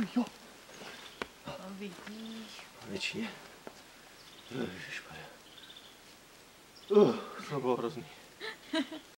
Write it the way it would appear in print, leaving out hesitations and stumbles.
Jo. No vidíš. Větší. Ježišmarja. To bylo hrozný.